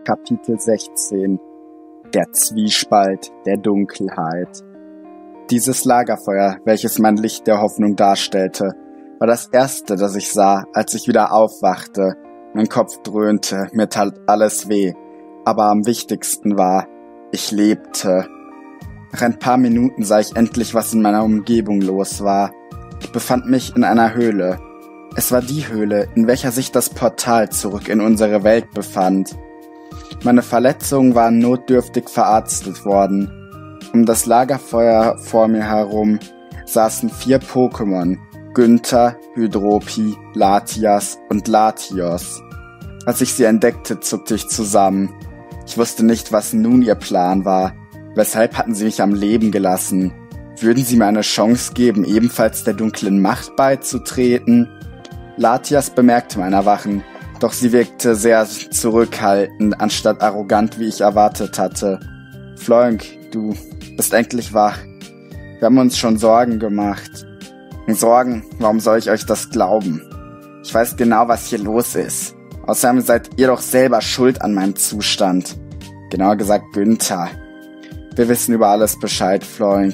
Kapitel 16 Der Zwiespalt der Dunkelheit. Dieses Lagerfeuer, welches mein Licht der Hoffnung darstellte, war das erste, das ich sah, als ich wieder aufwachte. Mein Kopf dröhnte, mir tat alles weh, aber am wichtigsten war, ich lebte. Nach ein paar Minuten sah ich endlich, was in meiner Umgebung los war. Ich befand mich in einer Höhle. Es war die Höhle, in welcher sich das Portal zurück in unsere Welt befand. Meine Verletzungen waren notdürftig verarztet worden. Um das Lagerfeuer vor mir herum saßen 4 Pokémon: Günther, Hydropi, Latias und Latios. Als ich sie entdeckte, zuckte ich zusammen. Ich wusste nicht, was nun ihr Plan war. Weshalb hatten sie mich am Leben gelassen? Würden sie mir eine Chance geben, ebenfalls der dunklen Macht beizutreten? Latias bemerkte mein Erwachen, doch sie wirkte sehr zurückhaltend, anstatt arrogant, wie ich erwartet hatte. Floink, du bist endlich wach. Wir haben uns schon Sorgen gemacht. Sorgen? Warum soll ich euch das glauben? Ich weiß genau, was hier los ist. Außerdem seid ihr doch selber schuld an meinem Zustand. Genauer gesagt Günther. Wir wissen über alles Bescheid, Floink.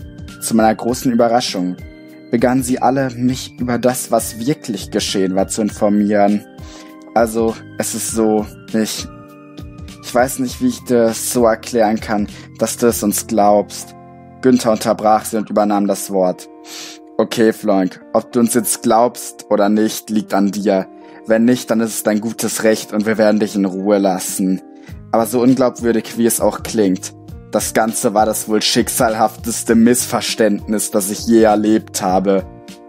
Zu meiner großen Überraschung begannen sie alle, mich über das, was wirklich geschehen war, zu informieren. Also, es ist so, ich weiß nicht, wie ich das so erklären kann, dass du es uns glaubst. Günther unterbrach sie und übernahm das Wort. Okay, Floink, ob du uns jetzt glaubst oder nicht, liegt an dir. Wenn nicht, dann ist es dein gutes Recht und wir werden dich in Ruhe lassen. Aber so unglaubwürdig, wie es auch klingt, das Ganze war das wohl schicksalhafteste Missverständnis, das ich je erlebt habe.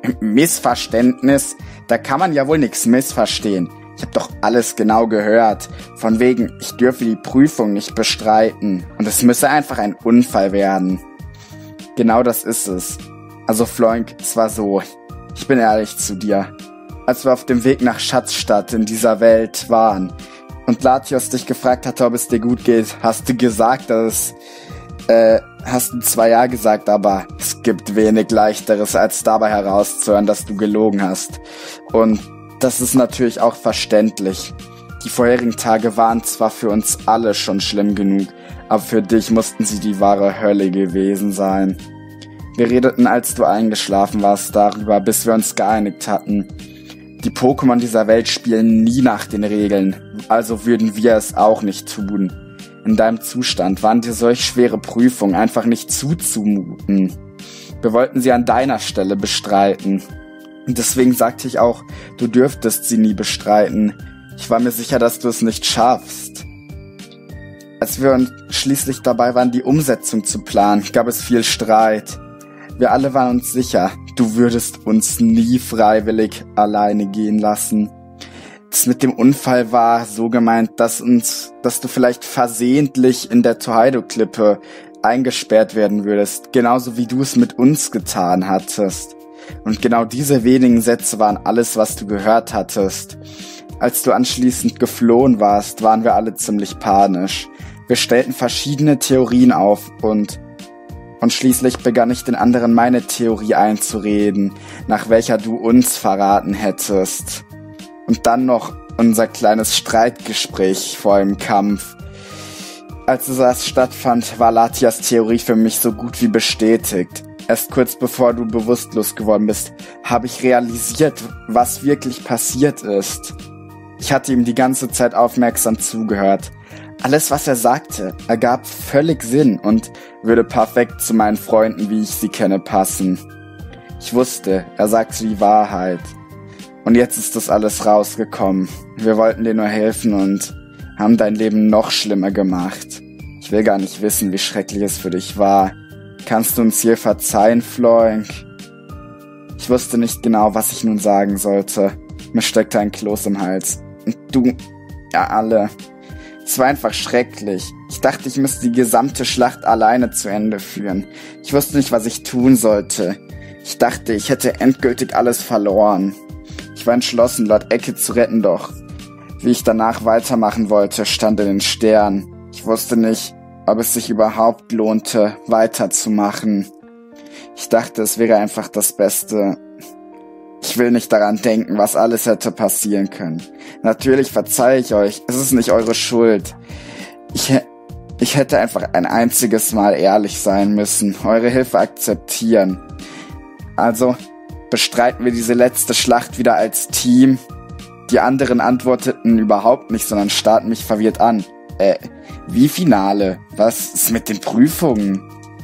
Missverständnis? Da kann man ja wohl nichts missverstehen. Ich habe doch alles genau gehört. Von wegen, ich dürfe die Prüfung nicht bestreiten. Und es müsse einfach ein Unfall werden. Genau das ist es. Also Floink, es war so. Ich bin ehrlich zu dir. Als wir auf dem Weg nach Schatzstadt in dieser Welt waren und Latios dich gefragt hatte, ob es dir gut geht, hast du gesagt, hast du zwar ja gesagt, aber es gibt wenig Leichteres, als dabei herauszuhören, dass du gelogen hast. Und das ist natürlich auch verständlich. Die vorherigen Tage waren zwar für uns alle schon schlimm genug, aber für dich mussten sie die wahre Hölle gewesen sein. Wir redeten, als du eingeschlafen warst, darüber, bis wir uns geeinigt hatten. Die Pokémon dieser Welt spielen nie nach den Regeln, also würden wir es auch nicht tun. In deinem Zustand waren dir solch schwere Prüfungen einfach nicht zuzumuten. Wir wollten sie an deiner Stelle bestreiten. Und deswegen sagte ich auch, du dürftest sie nie bestreiten. Ich war mir sicher, dass du es nicht schaffst. Als wir schließlich dabei waren, die Umsetzung zu planen, gab es viel Streit. Wir alle waren uns sicher, du würdest uns nie freiwillig alleine gehen lassen. Das mit dem Unfall war so gemeint, dass du vielleicht versehentlich in der Tokaido-Klippe eingesperrt werden würdest, genauso wie du es mit uns getan hattest. Und genau diese wenigen Sätze waren alles, was du gehört hattest. Als du anschließend geflohen warst, waren wir alle ziemlich panisch. Wir stellten verschiedene Theorien auf und schließlich begann ich den anderen meine Theorie einzureden, nach welcher du uns verraten hättest. Und dann noch unser kleines Streitgespräch vor dem Kampf. Als das stattfand, war Latias Theorie für mich so gut wie bestätigt. Erst kurz bevor du bewusstlos geworden bist, habe ich realisiert, was wirklich passiert ist. Ich hatte ihm die ganze Zeit aufmerksam zugehört. Alles, was er sagte, ergab völlig Sinn und würde perfekt zu meinen Freunden, wie ich sie kenne, passen. Ich wusste, er sagte die Wahrheit. Und jetzt ist das alles rausgekommen. Wir wollten dir nur helfen und haben dein Leben noch schlimmer gemacht. Ich will gar nicht wissen, wie schrecklich es für dich war. Kannst du uns hier verzeihen, Floink? Ich wusste nicht genau, was ich nun sagen sollte. Mir steckte ein Kloß im Hals. Und du, ja alle. Es war einfach schrecklich. Ich dachte, ich müsste die gesamte Schlacht alleine zu Ende führen. Ich wusste nicht, was ich tun sollte. Ich dachte, ich hätte endgültig alles verloren. Ich war entschlossen, Lord Ecke zu retten, doch wie ich danach weitermachen wollte, stand in den Sternen. Ich wusste nicht, ob es sich überhaupt lohnte, weiterzumachen. Ich dachte, es wäre einfach das Beste. Ich will nicht daran denken, was alles hätte passieren können. Natürlich verzeihe ich euch, es ist nicht eure Schuld. Ich hätte einfach ein einziges Mal ehrlich sein müssen, eure Hilfe akzeptieren. Also bestreiten wir diese letzte Schlacht wieder als Team. Die anderen antworteten überhaupt nicht, sondern starrten mich verwirrt an. Wie Finale? Was ist mit den Prüfungen?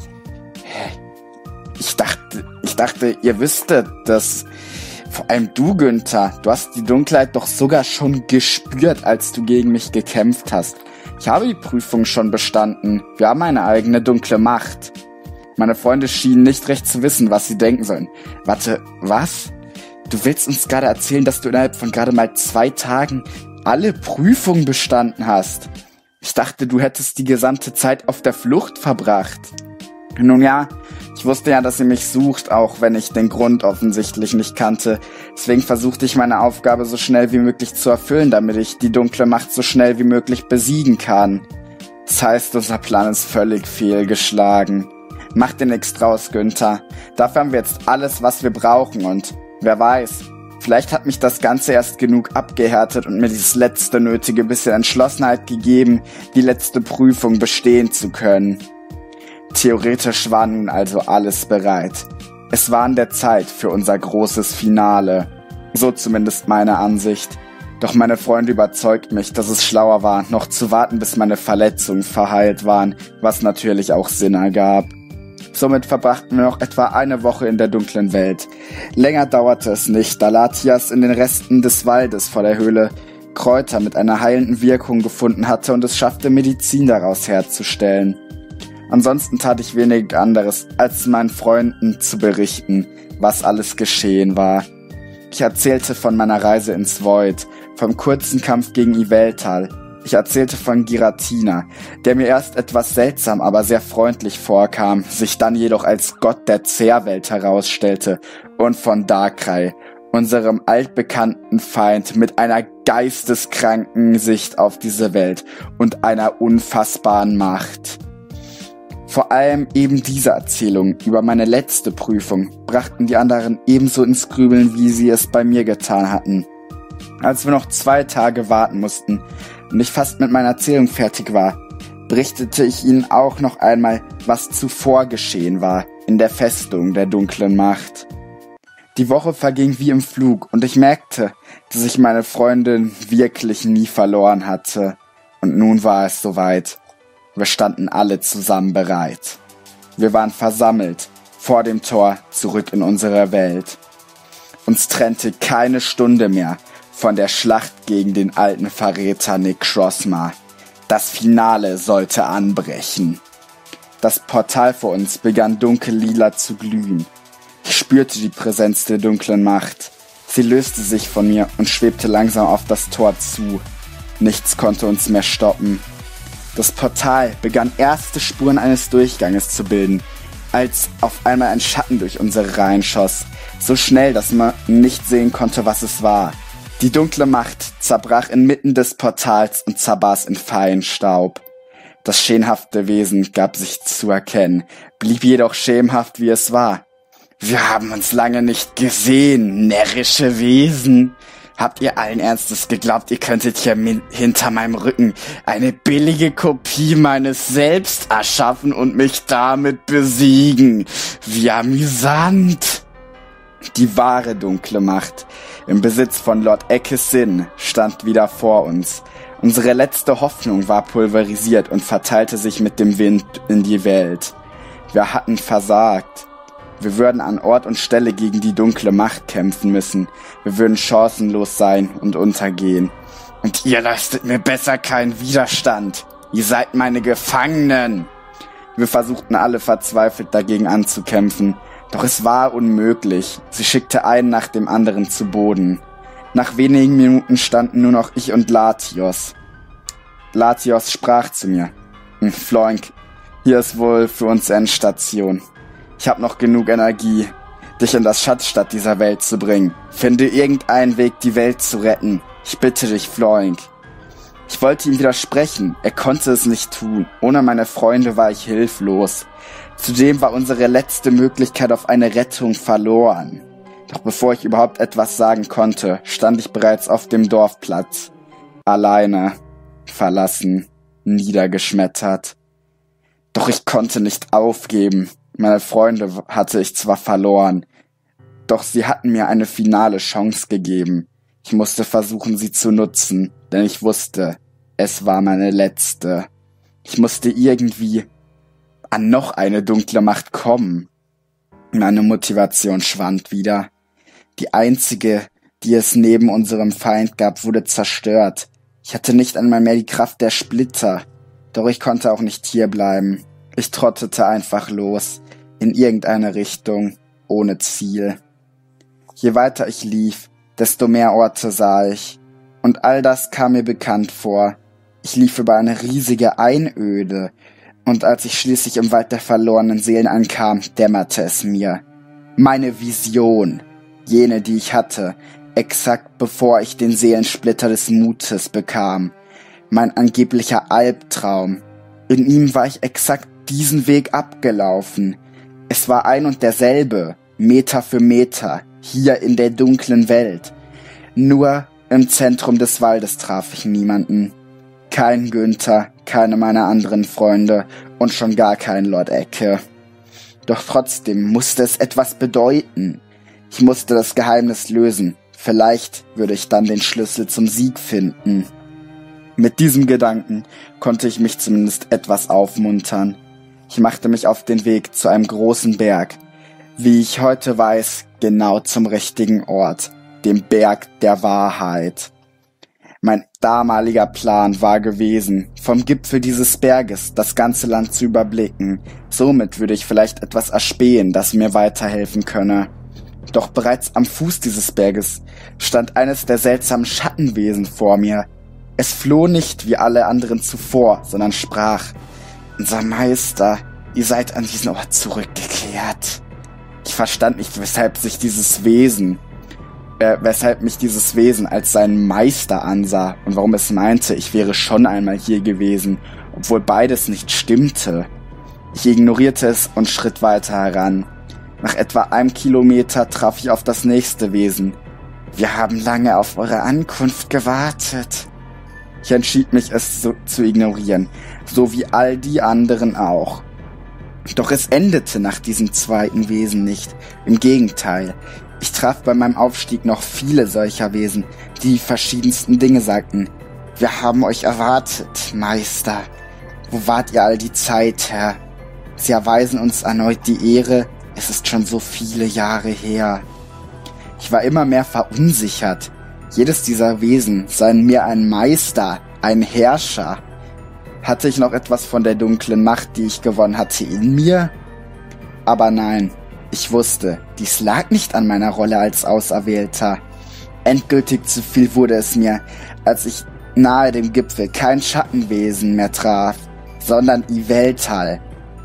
Ich dachte, ihr wüsstet, dass vor allem du, Günther, du hast die Dunkelheit doch sogar schon gespürt, als du gegen mich gekämpft hast. Ich habe die Prüfung schon bestanden. Wir haben eine eigene dunkle Macht. Meine Freunde schienen nicht recht zu wissen, was sie denken sollen. Warte, was? Du willst uns gerade erzählen, dass du innerhalb von gerade mal 2 Tagen alle Prüfungen bestanden hast? Ich dachte, du hättest die gesamte Zeit auf der Flucht verbracht. Nun ja, ich wusste ja, dass ihr mich sucht, auch wenn ich den Grund offensichtlich nicht kannte. Deswegen versuchte ich meine Aufgabe so schnell wie möglich zu erfüllen, damit ich die dunkle Macht so schnell wie möglich besiegen kann. Das heißt, unser Plan ist völlig fehlgeschlagen. Mach dir nichts draus, Günther. Dafür haben wir jetzt alles, was wir brauchen und wer weiß, vielleicht hat mich das Ganze erst genug abgehärtet und mir dieses letzte nötige bisschen Entschlossenheit gegeben, die letzte Prüfung bestehen zu können. Theoretisch war nun also alles bereit. Es war an der Zeit für unser großes Finale. So zumindest meine Ansicht. Doch meine Freunde überzeugt mich, dass es schlauer war, noch zu warten, bis meine Verletzungen verheilt waren, was natürlich auch Sinn ergab. Somit verbrachten wir noch etwa eine Woche in der dunklen Welt. Länger dauerte es nicht, da Latias in den Resten des Waldes vor der Höhle Kräuter mit einer heilenden Wirkung gefunden hatte und es schaffte, Medizin daraus herzustellen. Ansonsten tat ich wenig anderes, als meinen Freunden zu berichten, was alles geschehen war. Ich erzählte von meiner Reise ins Void, vom kurzen Kampf gegen Yveltal. Ich erzählte von Giratina, der mir erst etwas seltsam, aber sehr freundlich vorkam, sich dann jedoch als Gott der Zerrwelt herausstellte, und von Darkrai, unserem altbekannten Feind mit einer geisteskranken Sicht auf diese Welt und einer unfassbaren Macht. Vor allem eben diese Erzählung über meine letzte Prüfung brachten die anderen ebenso ins Grübeln, wie sie es bei mir getan hatten. Als wir noch 2 Tage warten mussten und ich fast mit meiner Erzählung fertig war, berichtete ich ihnen auch noch einmal, was zuvor geschehen war in der Festung der dunklen Macht. Die Woche verging wie im Flug und ich merkte, dass ich meine Freundin wirklich nie verloren hatte. Und nun war es soweit. Wir standen alle zusammen bereit. Wir waren versammelt vor dem Tor zurück in unsere Welt. Uns trennte keine Stunde mehr von der Schlacht gegen den alten Verräter Necrozma. Das Finale sollte anbrechen. Das Portal vor uns begann dunkellila zu glühen. Ich spürte die Präsenz der dunklen Macht. Sie löste sich von mir und schwebte langsam auf das Tor zu. Nichts konnte uns mehr stoppen. Das Portal begann erste Spuren eines Durchganges zu bilden, als auf einmal ein Schatten durch unsere Reihen schoss. So schnell, dass man nicht sehen konnte, was es war. Die dunkle Macht zerbrach inmitten des Portals und zerbarst in Feenstaub. Das schemenhafte Wesen gab sich zu erkennen, blieb jedoch schemenhaft, wie es war. Wir haben uns lange nicht gesehen, närrische Wesen. Habt ihr allen Ernstes geglaubt, ihr könntet hier hinter meinem Rücken eine billige Kopie meines Selbst erschaffen und mich damit besiegen? Wie amüsant! Die wahre dunkle Macht, im Besitz von Lord Ekesin, stand wieder vor uns. Unsere letzte Hoffnung war pulverisiert und verteilte sich mit dem Wind in die Welt. Wir hatten versagt. Wir würden an Ort und Stelle gegen die dunkle Macht kämpfen müssen. Wir würden chancenlos sein und untergehen. Und ihr leistet mir besser keinen Widerstand. Ihr seid meine Gefangenen. Wir versuchten alle verzweifelt dagegen anzukämpfen. Doch es war unmöglich. Sie schickte einen nach dem anderen zu Boden. Nach wenigen Minuten standen nur noch ich und Latios. Latios sprach zu mir. Floink, hier ist wohl für uns Endstation. Ich habe noch genug Energie, dich in das Schatzstadt dieser Welt zu bringen. Finde irgendeinen Weg, die Welt zu retten. Ich bitte dich, Floink. Ich wollte ihm widersprechen. Er konnte es nicht tun. Ohne meine Freunde war ich hilflos. Zudem war unsere letzte Möglichkeit auf eine Rettung verloren. Doch bevor ich überhaupt etwas sagen konnte, stand ich bereits auf dem Dorfplatz. Alleine, verlassen, niedergeschmettert. Doch ich konnte nicht aufgeben. Meine Freunde hatte ich zwar verloren, doch sie hatten mir eine finale Chance gegeben. Ich musste versuchen, sie zu nutzen, denn ich wusste, es war meine letzte. Ich musste irgendwie an noch eine dunkle Macht kommen. Meine Motivation schwand wieder. Die einzige, die es neben unserem Feind gab, wurde zerstört. Ich hatte nicht einmal mehr die Kraft der Splitter, doch ich konnte auch nicht hierbleiben. Ich trottete einfach los, in irgendeine Richtung, ohne Ziel. Je weiter ich lief, desto mehr Orte sah ich. Und all das kam mir bekannt vor. Ich lief über eine riesige Einöde. Und als ich schließlich im Wald der verlorenen Seelen ankam, dämmerte es mir. Meine Vision, jene, die ich hatte, exakt bevor ich den Seelensplitter des Mutes bekam. Mein angeblicher Albtraum. In ihm war ich exakt diesen Weg abgelaufen. Es war ein und derselbe, Meter für Meter, hier in der dunklen Welt. Nur im Zentrum des Waldes traf ich niemanden. Kein Günther, keine meiner anderen Freunde und schon gar kein Lord Ecke. Doch trotzdem musste es etwas bedeuten. Ich musste das Geheimnis lösen. Vielleicht würde ich dann den Schlüssel zum Sieg finden. Mit diesem Gedanken konnte ich mich zumindest etwas aufmuntern. Ich machte mich auf den Weg zu einem großen Berg. Wie ich heute weiß, genau zum richtigen Ort, dem Berg der Wahrheit. Mein damaliger Plan war gewesen, vom Gipfel dieses Berges das ganze Land zu überblicken. Somit würde ich vielleicht etwas erspähen, das mir weiterhelfen könne. Doch bereits am Fuß dieses Berges stand eines der seltsamen Schattenwesen vor mir. Es floh nicht wie alle anderen zuvor, sondern sprach: Unser Meister, ihr seid an diesen Ort zurückgekehrt. Ich verstand nicht, weshalb mich dieses Wesen als seinen Meister ansah und warum es meinte, ich wäre schon einmal hier gewesen, obwohl beides nicht stimmte. Ich ignorierte es und schritt weiter heran. Nach etwa 1 Kilometer traf ich auf das nächste Wesen. Wir haben lange auf eure Ankunft gewartet. Ich entschied mich, es zu ignorieren, so wie all die anderen auch. Doch es endete nach diesem zweiten Wesen nicht. Im Gegenteil. Ich traf bei meinem Aufstieg noch viele solcher Wesen, die verschiedensten Dinge sagten. Wir haben euch erwartet, Meister. Wo wart ihr all die Zeit, Herr? Sie erweisen uns erneut die Ehre. Es ist schon so viele Jahre her. Ich war immer mehr verunsichert. Jedes dieser Wesen sei in mir ein Meister, ein Herrscher. Hatte ich noch etwas von der dunklen Macht, die ich gewonnen hatte, in mir? Aber nein, ich wusste, dies lag nicht an meiner Rolle als Auserwählter. Endgültig zu viel wurde es mir, als ich nahe dem Gipfel kein Schattenwesen mehr traf, sondern Yveltal.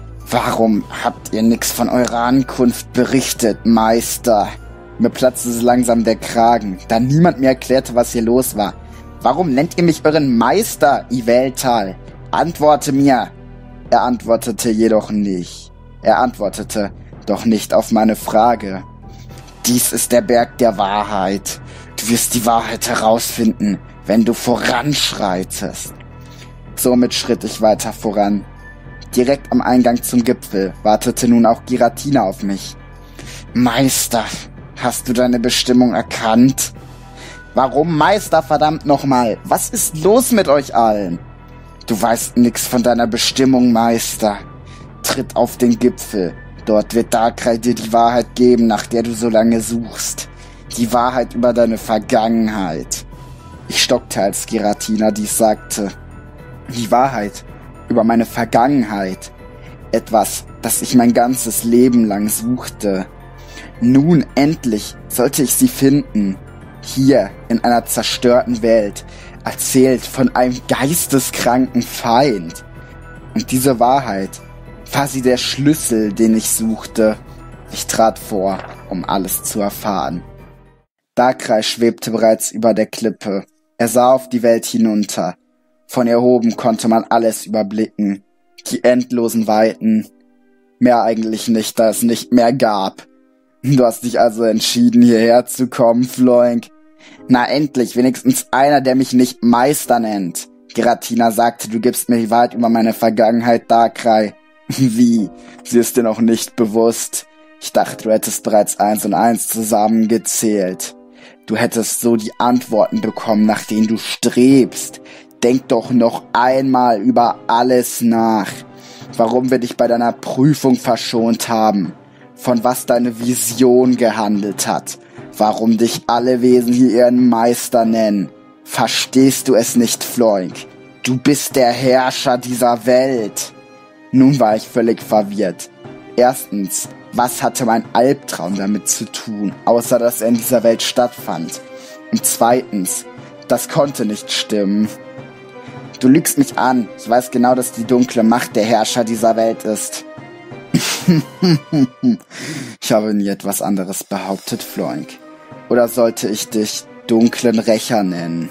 Warum habt ihr nix von eurer Ankunft berichtet, Meister? Mir platzte so langsam der Kragen, da niemand mir erklärte, was hier los war. Warum nennt ihr mich euren Meister, Yveltal? Antworte mir! Er antwortete jedoch nicht. Er antwortete doch nicht auf meine Frage. Dies ist der Berg der Wahrheit. Du wirst die Wahrheit herausfinden, wenn du voranschreitest. Somit schritt ich weiter voran. Direkt am Eingang zum Gipfel wartete nun auch Giratina auf mich. Meister, hast du deine Bestimmung erkannt? Warum Meister, verdammt nochmal? Was ist los mit euch allen? Du weißt nix von deiner Bestimmung, Meister. Tritt auf den Gipfel. Dort wird Darkrai dir die Wahrheit geben, nach der du so lange suchst. Die Wahrheit über deine Vergangenheit. Ich stockte, als Giratina dies sagte. Die Wahrheit über meine Vergangenheit. Etwas, das ich mein ganzes Leben lang suchte. Nun endlich sollte ich sie finden. Hier in einer zerstörten Welt, erzählt von einem geisteskranken Feind. Und diese Wahrheit war sie der Schlüssel, den ich suchte. Ich trat vor, um alles zu erfahren. Darkrai schwebte bereits über der Klippe. Er sah auf die Welt hinunter. Von ihr oben konnte man alles überblicken. Die endlosen Weiten. Mehr eigentlich nicht, da es nicht mehr gab. Du hast dich also entschieden, hierher zu kommen, Floink. Na endlich, wenigstens einer, der mich nicht Meister nennt. Giratina sagte, du gibst mir die Wahrheit über meine Vergangenheit, Darkrai. Wie? Sie ist dir noch nicht bewusst? Ich dachte, du hättest bereits 1 und 1 zusammengezählt. Du hättest so die Antworten bekommen, nach denen du strebst. Denk doch noch einmal über alles nach. Warum wir dich bei deiner Prüfung verschont haben. Von was deine Vision gehandelt hat. Warum dich alle Wesen hier ihren Meister nennen. Verstehst du es nicht, Floink? Du bist der Herrscher dieser Welt. Nun war ich völlig verwirrt. Erstens, was hatte mein Albtraum damit zu tun, außer dass er in dieser Welt stattfand? Und zweitens, das konnte nicht stimmen. Du lügst mich an. Ich weiß genau, dass die dunkle Macht der Herrscher dieser Welt ist. Ich habe nie etwas anderes behauptet, Floink. Oder sollte ich dich dunklen Rächer nennen?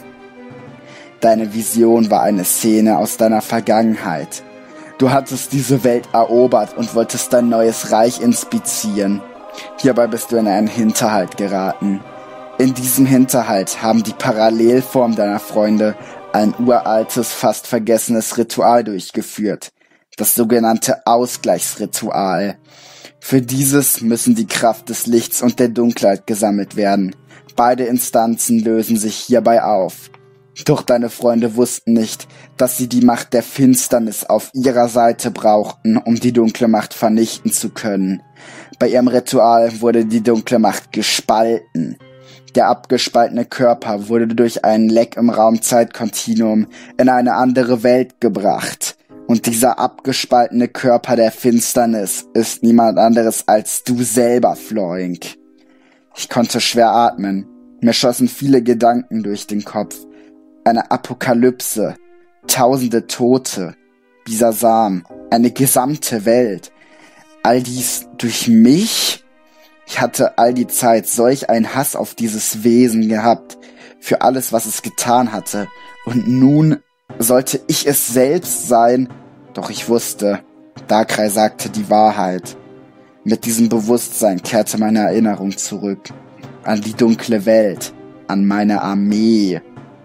Deine Vision war eine Szene aus deiner Vergangenheit. Du hattest diese Welt erobert und wolltest dein neues Reich inspizieren. Hierbei bist du in einen Hinterhalt geraten. In diesem Hinterhalt haben die Parallelformen deiner Freunde ein uraltes, fast vergessenes Ritual durchgeführt. Das sogenannte Ausgleichsritual. Für dieses müssen die Kraft des Lichts und der Dunkelheit gesammelt werden. Beide Instanzen lösen sich hierbei auf. Doch deine Freunde wussten nicht, dass sie die Macht der Finsternis auf ihrer Seite brauchten, um die dunkle Macht vernichten zu können. Bei ihrem Ritual wurde die dunkle Macht gespalten. Der abgespaltene Körper wurde durch einen Leck im Raum-Zeit-Kontinuum in eine andere Welt gebracht. Und dieser abgespaltene Körper der Finsternis ist niemand anderes als du selber, Floink. Ich konnte schwer atmen. Mir schossen viele Gedanken durch den Kopf. Eine Apokalypse, tausende Tote, Bisasam, eine gesamte Welt. All dies durch mich? Ich hatte all die Zeit solch einen Hass auf dieses Wesen gehabt, für alles, was es getan hatte. Und nun sollte ich es selbst sein. Doch ich wusste, Darkrai sagte die Wahrheit. Mit diesem Bewusstsein kehrte meine Erinnerung zurück. An die dunkle Welt, an meine Armee.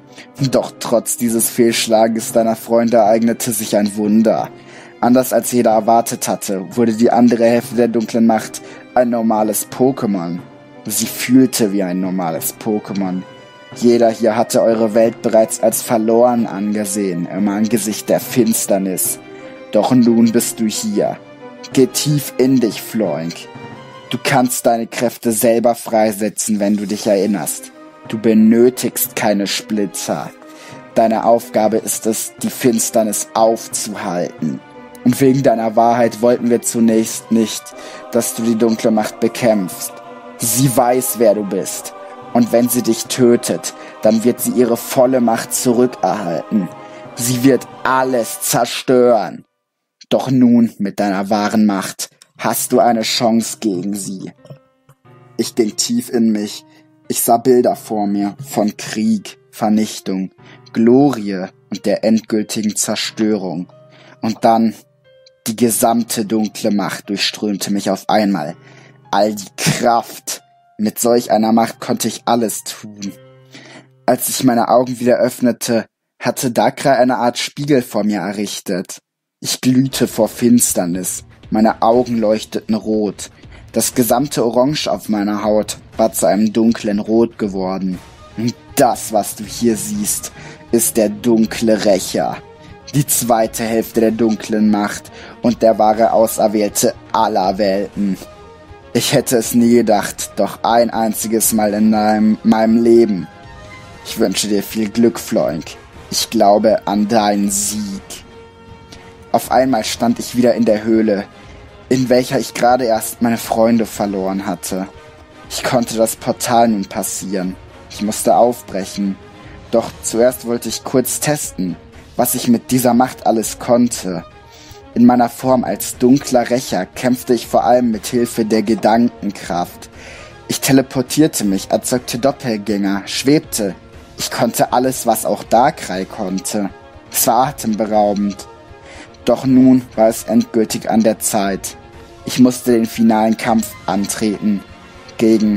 Doch trotz dieses Fehlschlages deiner Freunde ereignete sich ein Wunder. Anders als jeder erwartet hatte, wurde die andere Hälfte der dunklen Macht ein normales Pokémon. Sie fühlte wie ein normales Pokémon. Jeder hier hatte eure Welt bereits als verloren angesehen, im Angesicht der Finsternis. Doch nun bist du hier. Geh tief in dich, Floink. Du kannst deine Kräfte selber freisetzen, wenn du dich erinnerst. Du benötigst keine Splitter. Deine Aufgabe ist es, die Finsternis aufzuhalten. Und wegen deiner Wahrheit wollten wir zunächst nicht, dass du die dunkle Macht bekämpfst. Sie weiß, wer du bist. Und wenn sie dich tötet, dann wird sie ihre volle Macht zurückerhalten. Sie wird alles zerstören. Doch nun, mit deiner wahren Macht, hast du eine Chance gegen sie. Ich ging tief in mich. Ich sah Bilder vor mir von Krieg, Vernichtung, Glorie und der endgültigen Zerstörung. Und dann die gesamte dunkle Macht durchströmte mich auf einmal. All die Kraft. Mit solch einer Macht konnte ich alles tun. Als ich meine Augen wieder öffnete, hatte Darkrai eine Art Spiegel vor mir errichtet. Ich glühte vor Finsternis. Meine Augen leuchteten rot. Das gesamte Orange auf meiner Haut war zu einem dunklen Rot geworden. Und das, was du hier siehst, ist der dunkle Rächer. Die zweite Hälfte der dunklen Macht und der wahre Auserwählte aller Welten. Ich hätte es nie gedacht, doch ein einziges Mal in meinem Leben. Ich wünsche dir viel Glück, Floink. Ich glaube an deinen Sieg. Auf einmal stand ich wieder in der Höhle, in welcher ich gerade erst meine Freunde verloren hatte. Ich konnte das Portal nun passieren. Ich musste aufbrechen. Doch zuerst wollte ich kurz testen, was ich mit dieser Macht alles konnte. In meiner Form als dunkler Rächer kämpfte ich vor allem mit Hilfe der Gedankenkraft. Ich teleportierte mich, erzeugte Doppelgänger, schwebte. Ich konnte alles, was auch Darkrai konnte. Es war atemberaubend. Doch nun war es endgültig an der Zeit. Ich musste den finalen Kampf antreten. Gegen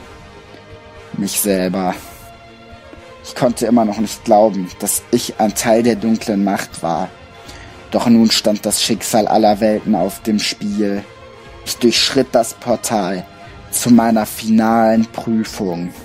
mich selber. Ich konnte immer noch nicht glauben, dass ich ein Teil der dunklen Macht war. Doch nun stand das Schicksal aller Welten auf dem Spiel. Ich durchschritt das Portal zu meiner finalen Prüfung.